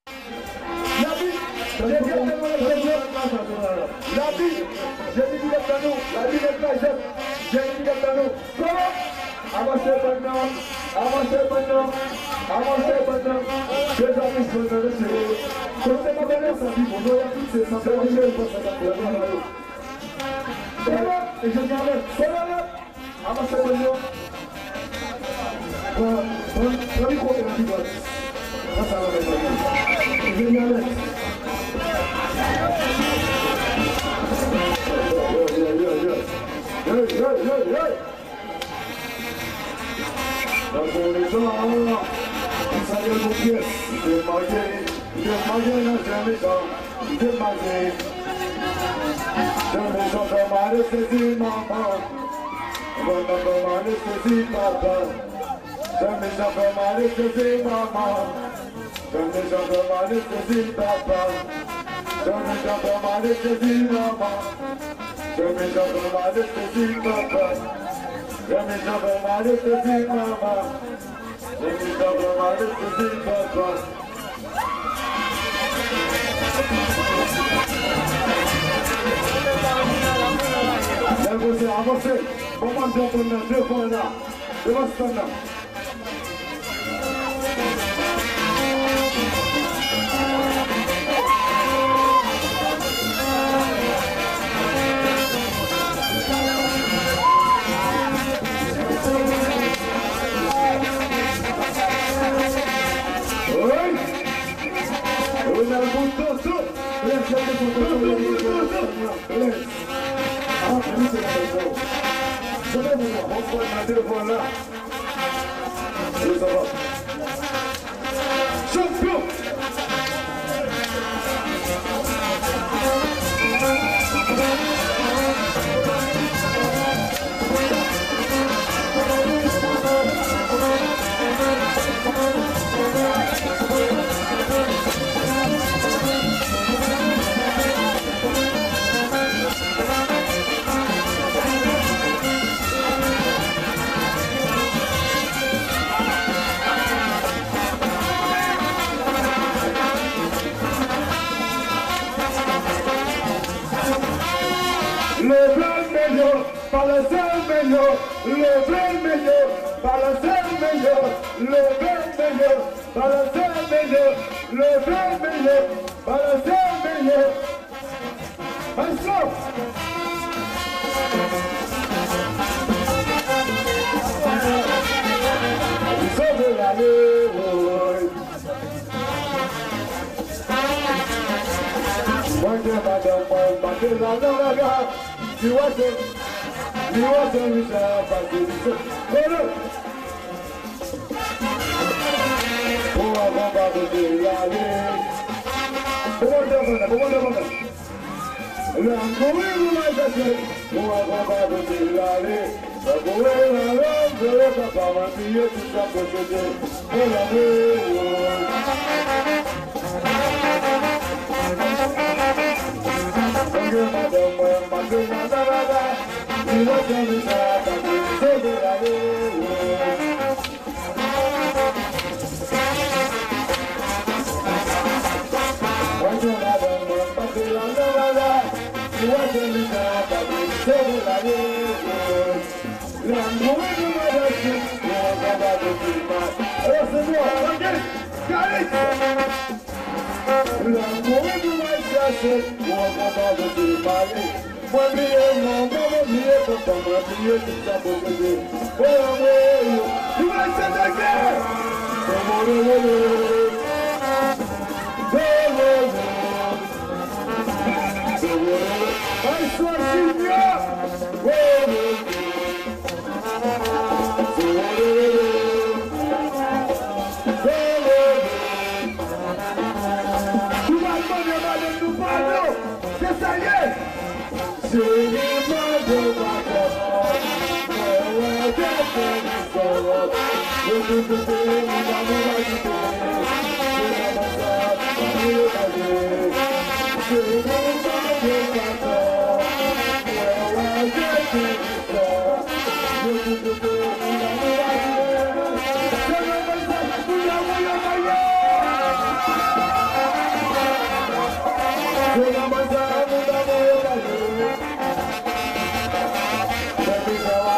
La vie, j'ai bien tellement le plaisir. La vie, j'ai dit qu'il est dans nous. La vie est plaisir. J'ai dit qu'il est dans nous. Comment? Avancez maintenant. Avancez maintenant. Avancez maintenant. Les amis sont dans le ciel. Quand c'est ma dernière sortie, on doit y avoir toutes ces sensations pour cette affaire. Comment? Et je viens avec. Comment? Avancez maintenant. Prends le micro et la figure. Ça va être bien. Je viens avec. Dans les gens, ça vient de pièce. J'ai marié dans un maison. J'ai marié. Dans les gens comme anesthésie, maman. Comme anesthésie, papa. Dans les gens comme anesthésie, maman. Dans les gens comme anesthésie, papa. Dans les gens comme anesthésie, maman. Dans les gens comme anesthésie, papa. Let me jump on my destiny, mama. Let me jump on my destiny, papa. Avancez, avancez. Comment jump on the deux fois là? Devant ce temps-là. Champion! Le blanc meilleur, par le seul meilleur, le blanc meilleur, par le seul meilleur, le blanc meilleur, par le seul meilleur, le blanc meilleur, par le seul meilleur. Maestro! Sauve la lèvre. Moi je m'adore, moi je m'adore. You want to reach out, but you don't. Oh, I want to be alive. Come on, I'm going like that. Oh, I want to be alive. I'm going around the rock of our fear to stop the day. Oh, I'm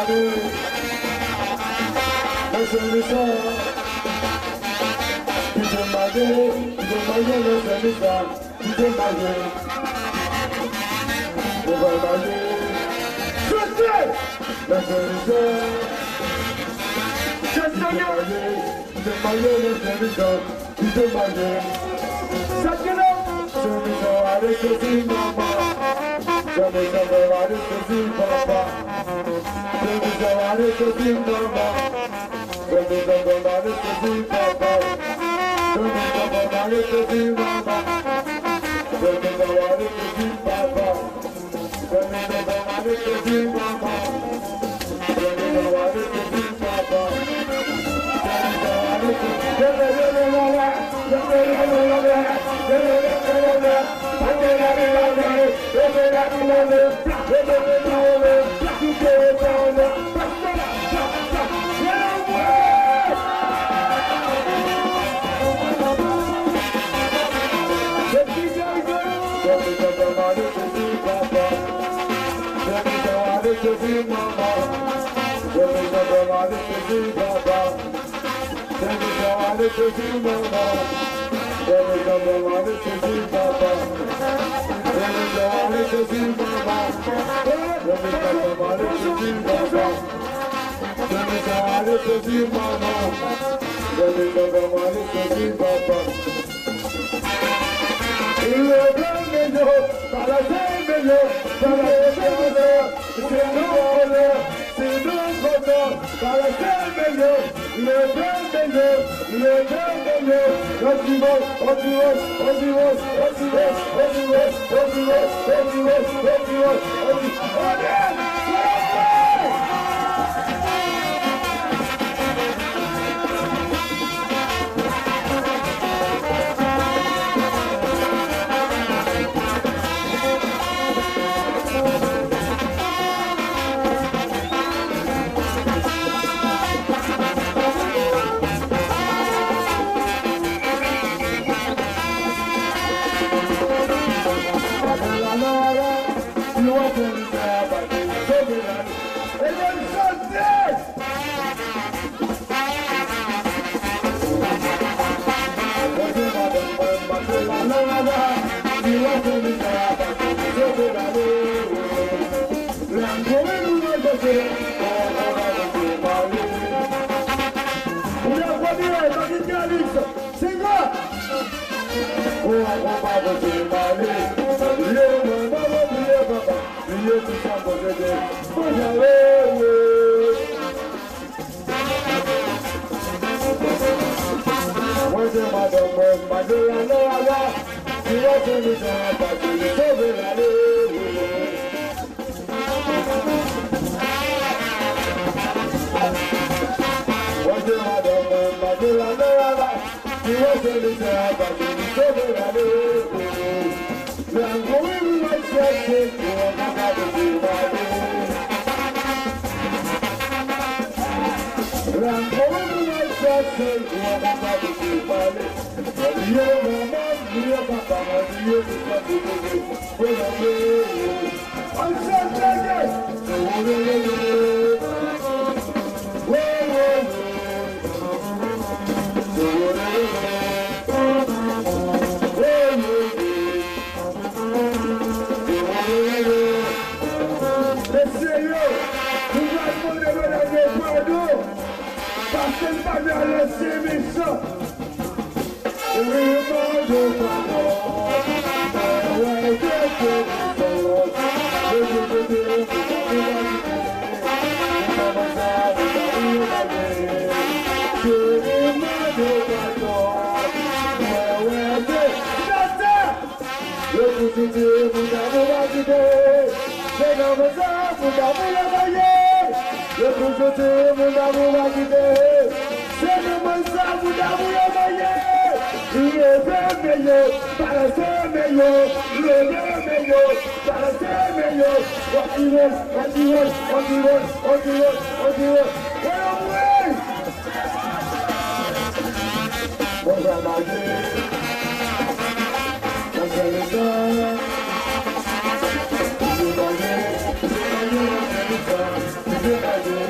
Thank you.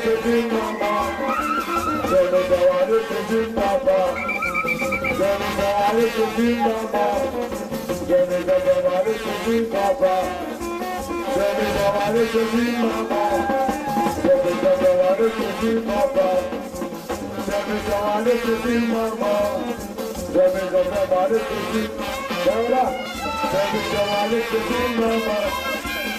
così mamma, se mi trovare così papà, se mi trovare così mamma, se mi trovare così papà, se mi trovare così mamma, se mi trovare così papà, se mi trovare così mamma, se mi trovare così, ora, se mi trovare così mamma.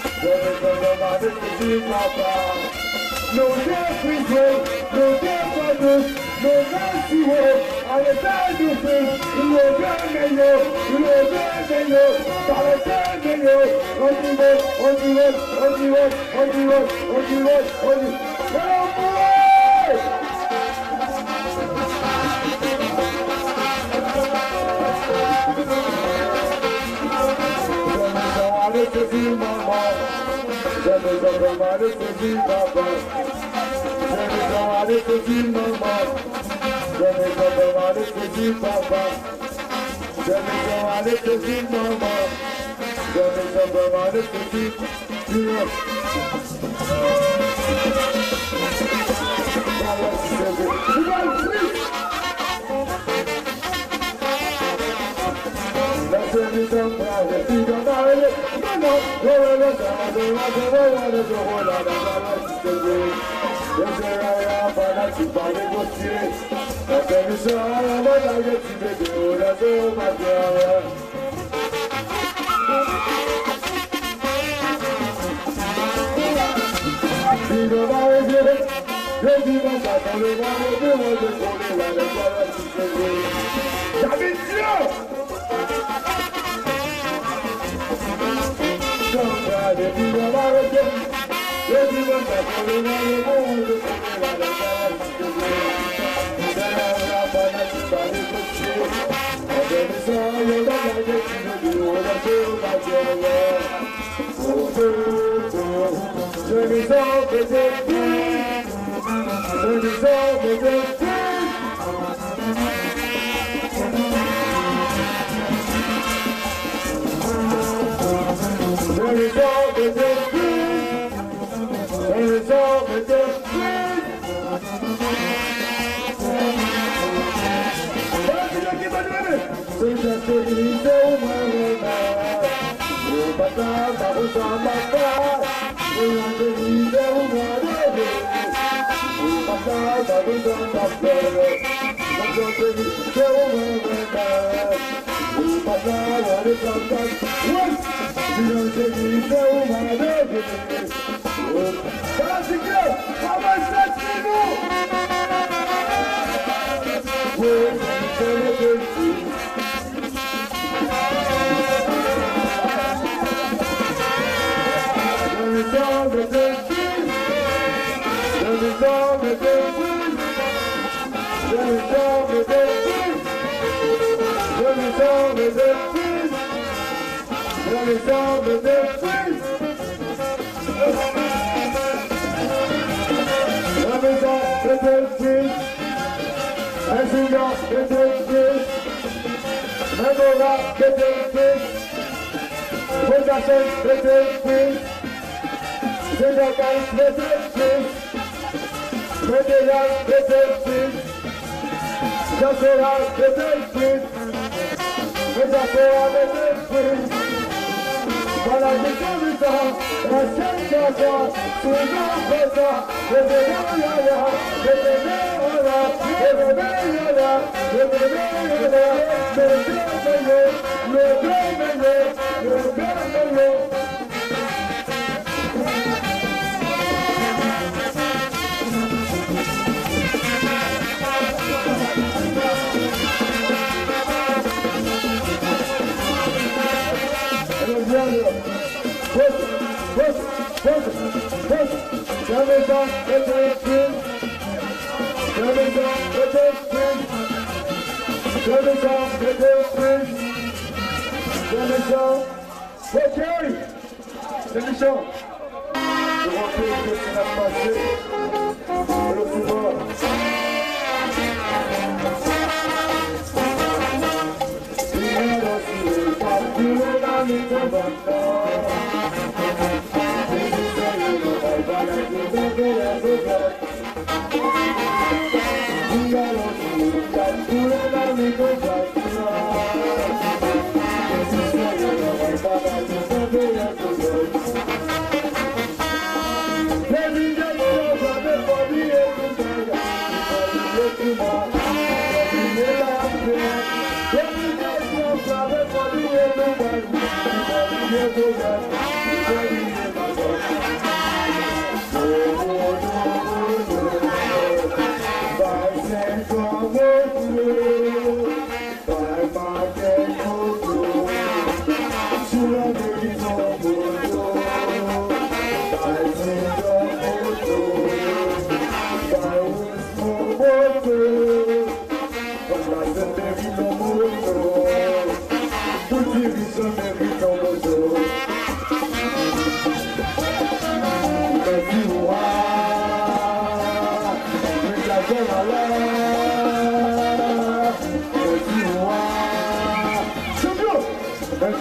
No death we pray, no death I do, no mercy way, I attend you face, you will burn me yo, you will burn me yo, I attend me yo, on the road, on the road, on the road, on the road, on the road, on the road,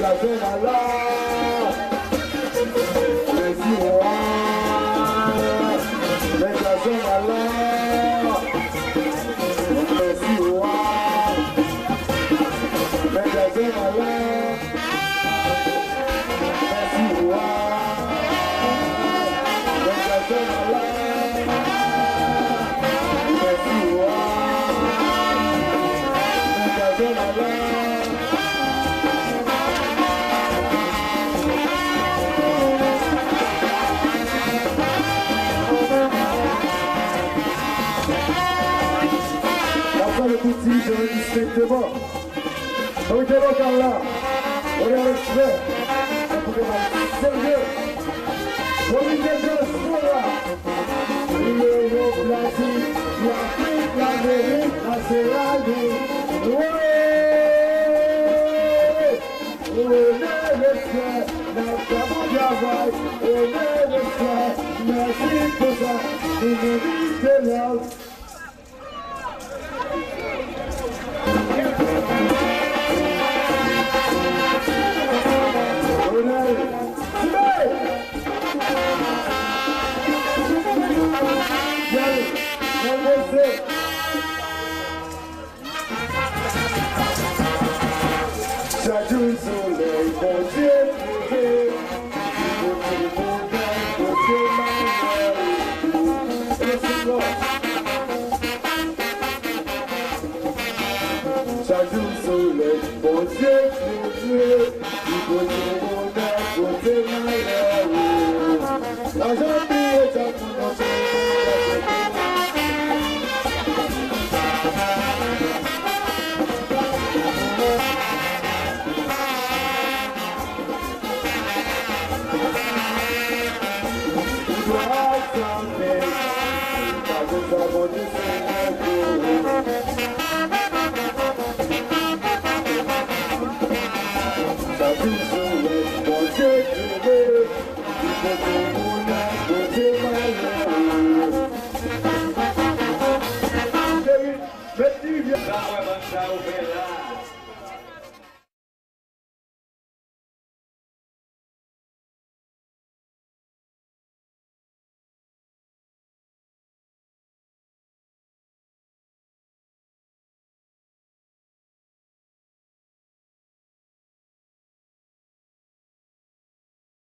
Districtement. Donc, local là, on est avec frère. Écoutez, sérieux. On est déjà là. L'Europe, l'Afrique, l'Amérique, l'Océanie. Ouais. On est les frères, notre travail. On est les frères, merci pour ça. Nous méritons l'ordre. Chaque jour soleil, bon Dieu, chaque jour soleil, bon Dieu, la gentille est à mon